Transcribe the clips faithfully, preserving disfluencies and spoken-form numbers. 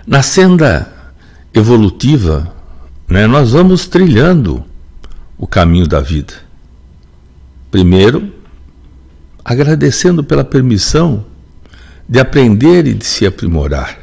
Na senda evolutiva, né, nós vamos trilhando o caminho da vida. Primeiro, agradecendo pela permissão de aprender e de se aprimorar.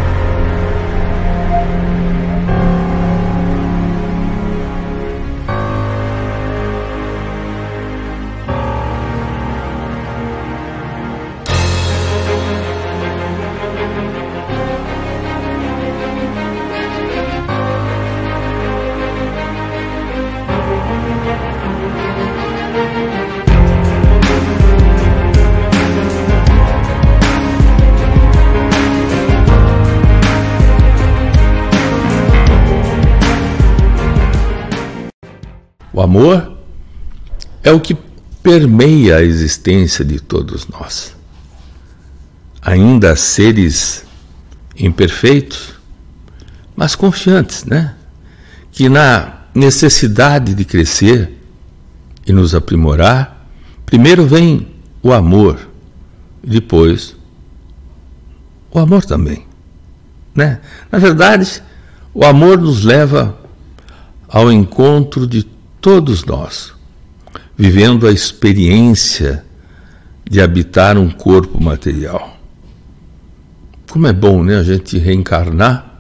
O amor é o que permeia a existência de todos nós. Ainda seres imperfeitos, mas confiantes, né? Que na necessidade de crescer e nos aprimorar, primeiro vem o amor, e depois o amor também, né? Na verdade, o amor nos leva ao encontro de todos nós, vivendo a experiência de habitar um corpo material. Como é bom, né, a gente reencarnar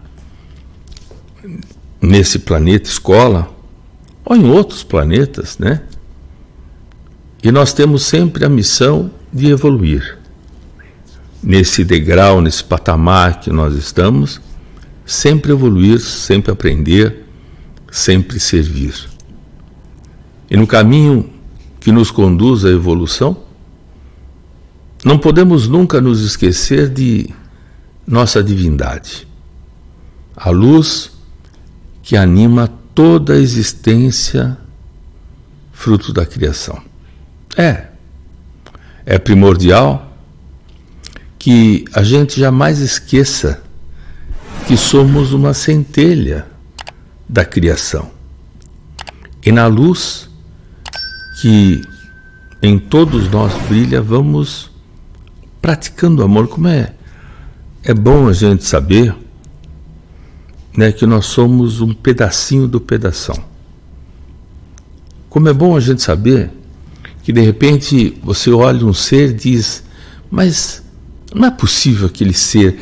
nesse planeta escola, ou em outros planetas, né? E nós temos sempre a missão de evoluir. Nesse degrau, nesse patamar que nós estamos, sempre evoluir, sempre aprender, sempre servir. E no caminho que nos conduz à evolução, não podemos nunca nos esquecer de nossa divindade, a luz que anima toda a existência, fruto da criação. É, é primordial que a gente jamais esqueça que somos uma centelha da criação. E na luz que em todos nós brilha, vamos praticando amor. Como é, é bom a gente saber, né, que nós somos um pedacinho do pedação. Como é bom a gente saber que de repente você olha um ser e diz, mas não é possível aquele ser.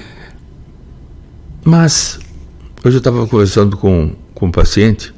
Mas hoje eu estava conversando com, com um paciente,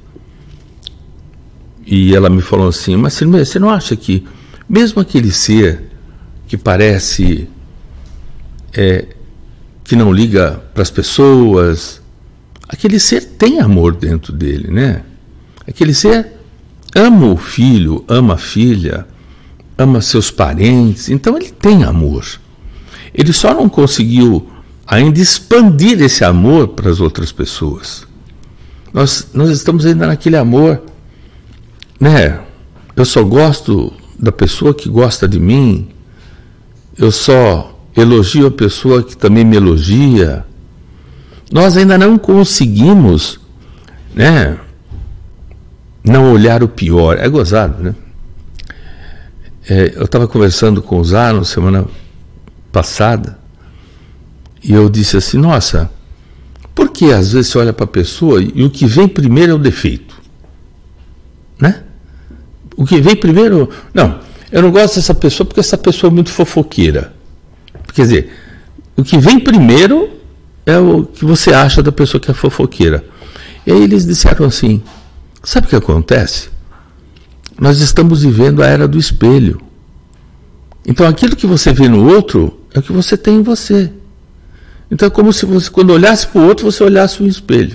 e ela me falou assim, mas você não acha que mesmo aquele ser que parece é, que não liga para as pessoas, aquele ser tem amor dentro dele, né? Aquele ser ama o filho, ama a filha, ama seus parentes, então ele tem amor. Ele só não conseguiu ainda expandir esse amor para as outras pessoas. Nós, nós estamos ainda naquele amor, né? Eu só gosto da pessoa que gosta de mim, eu só elogio a pessoa que também me elogia. Nós ainda não conseguimos, né, não olhar o pior. É gozado, né? É, eu estava conversando com o Zano semana passada e eu disse assim, nossa, por que às vezes você olha para a pessoa e o que vem primeiro é o defeito, né? O que vem primeiro, não, eu não gosto dessa pessoa porque essa pessoa é muito fofoqueira. Quer dizer, o que vem primeiro é o que você acha da pessoa que é fofoqueira. E aí eles disseram assim, sabe o que acontece? Nós estamos vivendo a era do espelho. Então aquilo que você vê no outro é o que você tem em você. Então é como se você, quando olhasse para o outro, você olhasse um espelho.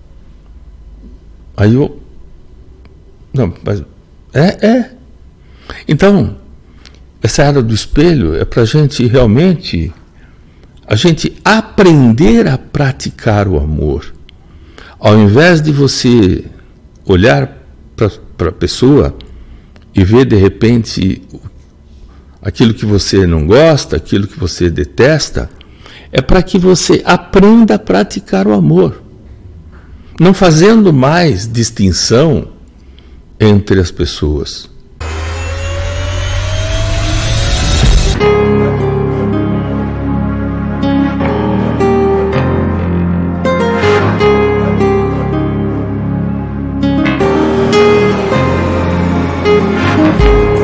Aí eu... Não, mas... É, é. Então, essa era do espelho é para a gente realmente, a gente aprender a praticar o amor. Ao invés de você olhar para a pessoa e ver de repente aquilo que você não gosta, aquilo que você detesta, é para que você aprenda a praticar o amor, não fazendo mais distinção entre as pessoas. Música